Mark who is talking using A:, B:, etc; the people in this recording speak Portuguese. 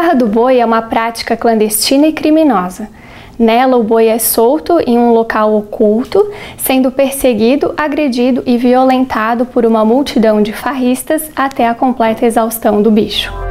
A: farra do boi é uma prática clandestina e criminosa. Nela, o boi é solto em um local oculto, sendo perseguido, agredido e violentado por uma multidão de farristas até a completa exaustão do bicho.